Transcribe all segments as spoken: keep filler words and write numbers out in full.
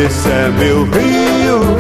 esse é meu rio.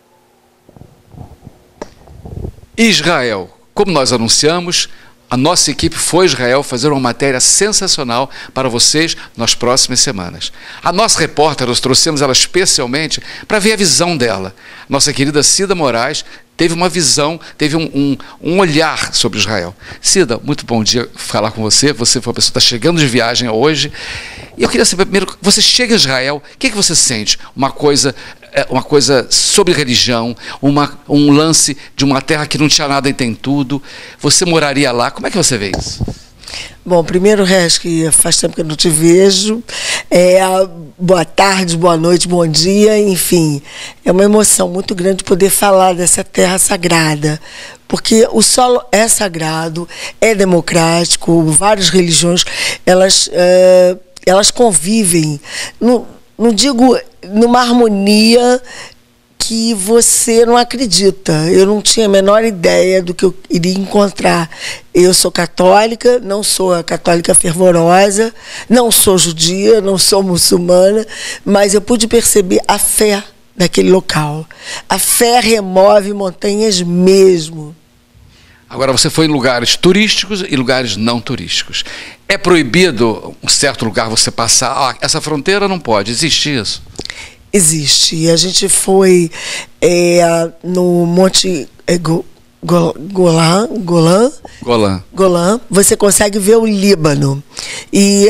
Israel, como nós anunciamos, a nossa equipe foi a Israel fazer uma matéria sensacional para vocês nas próximas semanas. A nossa repórter, nós trouxemos ela especialmente para ver a visão dela. Nossa querida Cida Moraes teve uma visão, teve um, um, um olhar sobre Israel. Cida, muito bom dia falar com você. Você foi uma pessoa que está chegando de viagem hoje. E eu queria saber primeiro, você chega a Israel, o que, que você sente? Uma coisa, uma coisa sobre religião, uma, um lance de uma terra que não tinha nada e tem tudo. Você moraria lá? Como é que você vê isso? Bom, primeiro, Regis, que faz tempo que eu não te vejo. É, boa tarde, boa noite, bom dia, enfim. É uma emoção muito grande poder falar dessa terra sagrada, porque o solo é sagrado, é democrático, várias religiões, elas, é, elas convivem, não, não digo numa harmonia que você não acredita. Eu não tinha a menor ideia do que eu iria encontrar. Eu sou católica, não sou a católica fervorosa, não sou judia, não sou muçulmana, mas eu pude perceber a fé daquele local. A fé remove montanhas mesmo. Agora, você foi em lugares turísticos e lugares não turísticos. É proibido um certo lugar você passar? Ah, essa fronteira não pode. Existe isso? Existe. A gente foi é, no Monte é, Go, Go, Golã, Golã, Golã. Golã. Você consegue ver o Líbano. E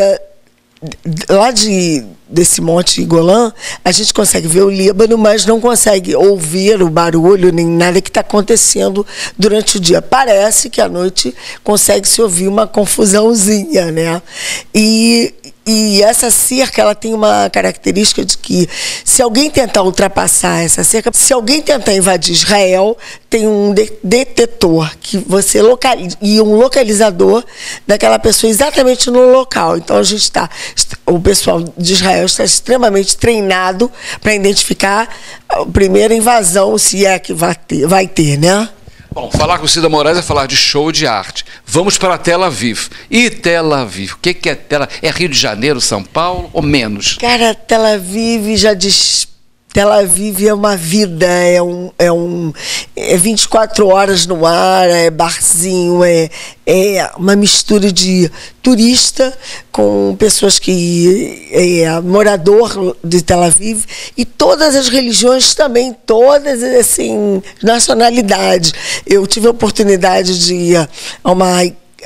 lá de, desse Monte Golã, a gente consegue ver o Líbano, mas não consegue ouvir o barulho nem nada que está acontecendo durante o dia. Parece que à noite consegue-se ouvir uma confusãozinha, né? E... E essa cerca, ela tem uma característica de que, se alguém tentar ultrapassar essa cerca, se alguém tentar invadir Israel, tem um de detetor que você localiza, e um localizador daquela pessoa exatamente no local. Então, a gente está, o pessoal de Israel está extremamente treinado para identificar a primeira invasão, se é que vai ter, vai ter, né? Bom, falar com Cida Moraes é falar de show de arte. Vamos para Tel Aviv. E Tel Aviv? O que, que é Tel Aviv? É Rio de Janeiro, São Paulo ou menos? Cara, Tel Aviv já diz... Tel Aviv é uma vida, é, um, é, um, é vinte e quatro horas no ar, é barzinho, é, é uma mistura de turista com pessoas que é morador de Tel Aviv, e todas as religiões também, todas assim, nacionalidades. Eu tive a oportunidade de ir a uma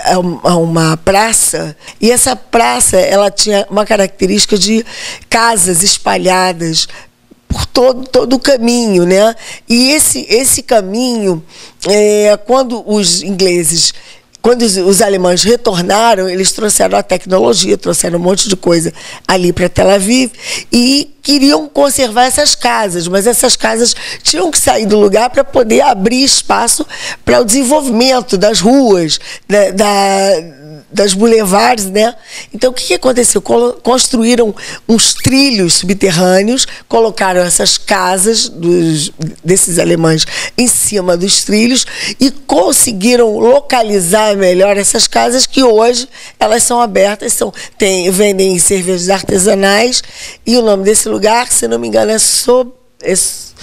a uma praça, e essa praça ela tinha uma característica de casas espalhadas por todo, todo o caminho, né? E esse, esse caminho, é, quando os ingleses, quando os, os alemães retornaram, eles trouxeram a tecnologia, trouxeram um monte de coisa ali para Tel Aviv e queriam conservar essas casas, mas essas casas tinham que sair do lugar para poder abrir espaço para o desenvolvimento das ruas, da, da das boulevards, né? Então, o que, que aconteceu? Construíram uns trilhos subterrâneos, colocaram essas casas dos, desses alemães em cima dos trilhos e conseguiram localizar melhor essas casas, que hoje elas são abertas, são, tem, vendem cervejas artesanais, e o nome desse lugar, se não me engano, é sob... É,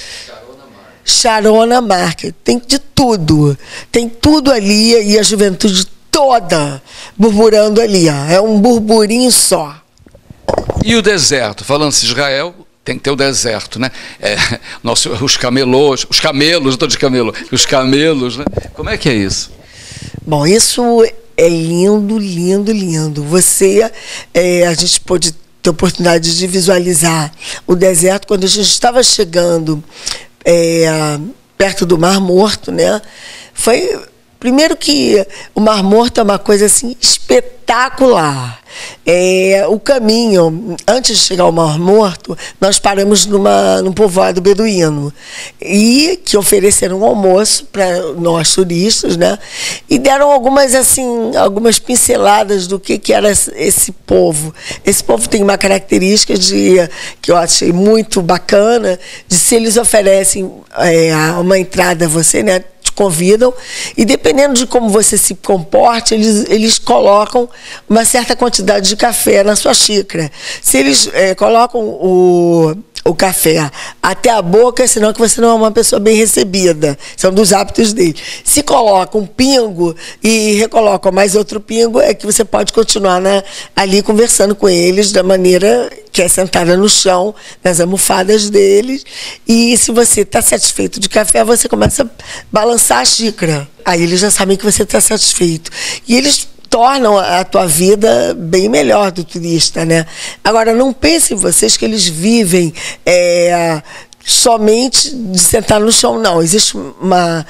Sharona Market. Tem de tudo. Tem tudo ali, e a juventude toda burburando ali, ó. É um burburinho só. E o deserto? Falando-se Israel, tem que ter o deserto, né? É, nosso, os camelos, os camelos, estou de camelo, os camelos, né? Como é que é isso? Bom, isso é lindo, lindo, lindo. Você, é, a gente pôde ter a oportunidade de visualizar o deserto quando a gente estava chegando é, perto do Mar Morto, né? Foi... Primeiro que o Mar Morto é uma coisa assim espetacular. É, o caminho, antes de chegar ao Mar Morto, nós paramos numa, num povoado beduíno, e que ofereceram um almoço para nós turistas, né? E deram algumas assim, algumas pinceladas do que, que era esse povo. Esse povo tem uma característica de, que eu achei muito bacana, de se eles oferecem é, uma entrada a você, né? te convidam e, dependendo de como você se comporte, eles, eles colocam uma certa quantidade de café na sua xícara. Se eles é, colocam o, o café até a boca, senão que você não é uma pessoa bem recebida. São dos hábitos dele. Se coloca um pingo e recolocam mais outro pingo, é que você pode continuar na, ali conversando com eles da maneira que é sentada no chão, nas almofadas deles. E se você está satisfeito de café, você começa a balançar a xícara. Aí eles já sabem que você está satisfeito. E eles tornam a tua vida bem melhor do turista, né? Agora, não pensem vocês que eles vivem é, somente de sentar no chão, não. Existe uma...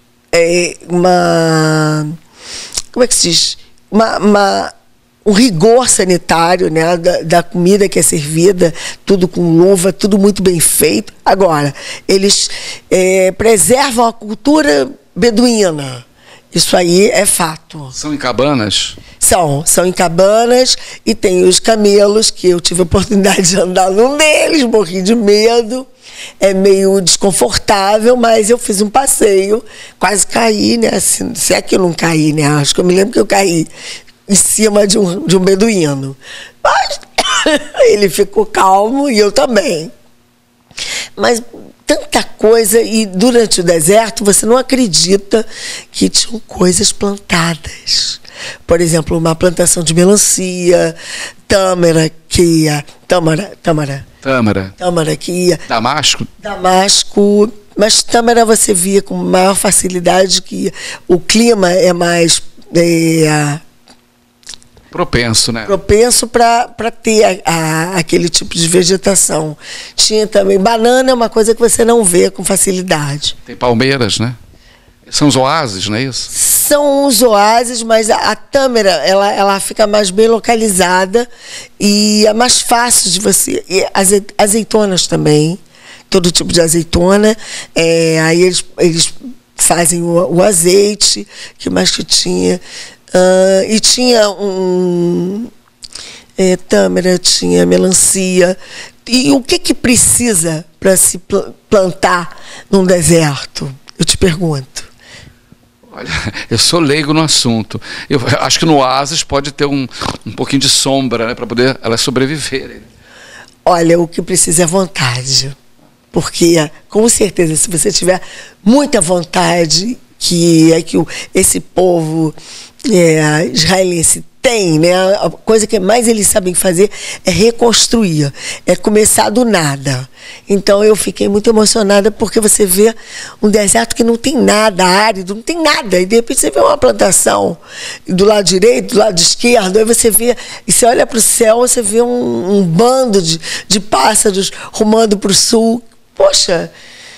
É, uma como é que se diz? Uma... uma um rigor sanitário, né, da, da comida que é servida, tudo com luva, tudo muito bem feito. Agora, eles é, preservam a cultura beduína. Isso aí é fato. São em cabanas? São, são em cabanas e tem os camelos, que eu tive a oportunidade de andar num deles, morri de medo. É meio desconfortável, mas eu fiz um passeio, quase caí, né? Se, se é que eu não caí, né? Acho que eu me lembro que eu caí em cima de um, de um beduíno. Mas ele ficou calmo e eu também. Mas tanta coisa, e durante o deserto você não acredita que tinham coisas plantadas. Por exemplo, uma plantação de melancia, tâmara, que ia... Tâmara, tâmara. Tâmara. Tâmara, que ia... Damasco? Damasco. Mas tâmara você via com maior facilidade que o clima é mais... É, propenso, né? Propenso para ter a, a, aquele tipo de vegetação. Tinha também banana, é uma coisa que você não vê com facilidade. Tem palmeiras, né? São os oásis, não é isso? São os oásis, mas a, a tâmara, ela, ela fica mais bem localizada e é mais fácil de você... E aze, azeitonas também, todo tipo de azeitona. É, aí eles, eles fazem o, o azeite, que mais que tinha... Uh, e tinha um é, tâmara, tinha melancia. E o que, que precisa para se pl plantar num deserto? Eu te pergunto. Olha, eu sou leigo no assunto. Eu acho que no oásis pode ter um, um pouquinho de sombra, né, para poder elas sobreviverem. Olha, o que precisa é vontade. Porque, com certeza, se você tiver muita vontade, que é que o, esse povo é, israelense tem, né? A coisa que mais eles sabem fazer é reconstruir, é começar do nada. Então eu fiquei muito emocionada porque você vê um deserto que não tem nada, árido, não tem nada, e de repente você vê uma plantação do lado direito, do lado esquerdo, aí você vê, e você olha para o céu, você vê um, um bando de, de pássaros rumando para o sul. Poxa,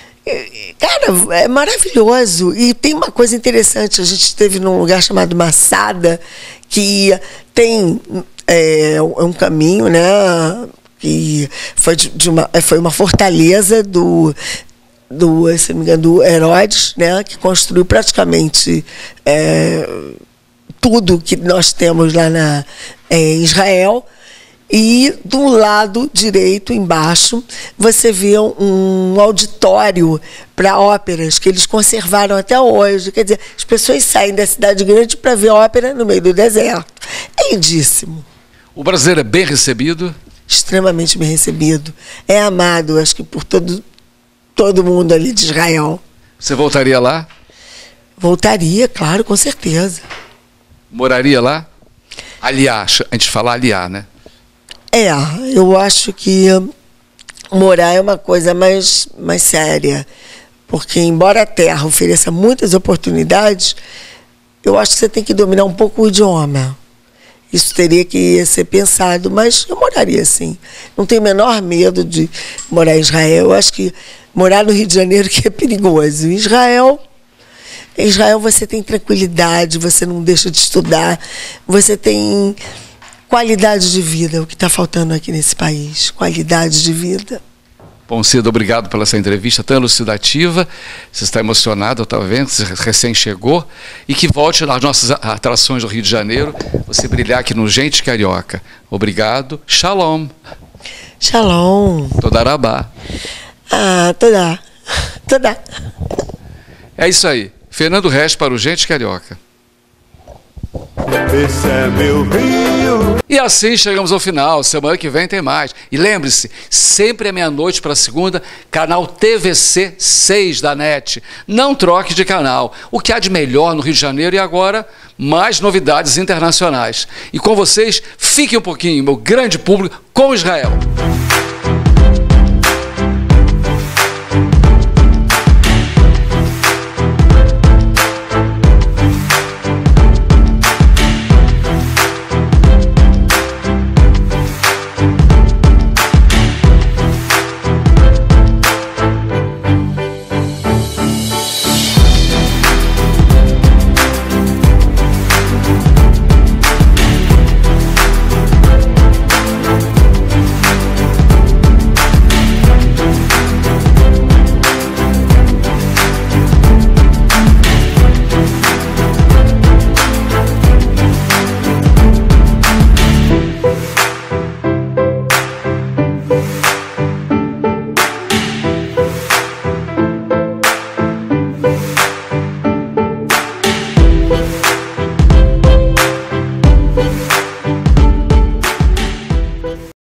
cara, é maravilhoso. E tem uma coisa interessante, a gente esteve num lugar chamado Massada, que tem é, um caminho, né, que foi, de uma, foi uma fortaleza do, do, se não me engano, do Herodes, né, que construiu praticamente é, tudo que nós temos lá na, é, em Israel. E do lado direito, embaixo, você vê um auditório para óperas que eles conservaram até hoje. Quer dizer, as pessoas saem da cidade grande para ver ópera no meio do deserto. É lindíssimo. O brasileiro é bem recebido? Extremamente bem recebido. É amado, acho que por todo, todo mundo ali de Israel. Você voltaria lá? Voltaria, claro, com certeza. Moraria lá? Aliás, a gente fala aliás, né? É, eu acho que morar é uma coisa mais, mais séria, porque embora a terra ofereça muitas oportunidades, eu acho que você tem que dominar um pouco o idioma. Isso teria que ser pensado, mas eu moraria sim. Não tenho o menor medo de morar em Israel. Eu acho que morar no Rio de Janeiro que é perigoso. Em Israel, em Israel você tem tranquilidade, você não deixa de estudar, você tem... qualidade de vida, o que está faltando aqui nesse país. Qualidade de vida. Bom, Cida, obrigado pela essa entrevista tão elucidativa. Você está emocionado, eu estava vendo, você recém chegou. E que volte nas nossas atrações do Rio de Janeiro, você brilhar aqui no Gente Carioca. Obrigado. Shalom. Shalom. Todarabá. Ah, toda. Toda. É isso aí. Fernando Reis para o Gente Carioca. Esse é meu Rio. E assim chegamos ao final. Semana que vem tem mais. E lembre-se, sempre é meia-noite para segunda, canal T V C seis da NET. Não troque de canal. O que há de melhor no Rio de Janeiro e agora, mais novidades internacionais. E com vocês, fique um pouquinho, meu grande público, com Israel.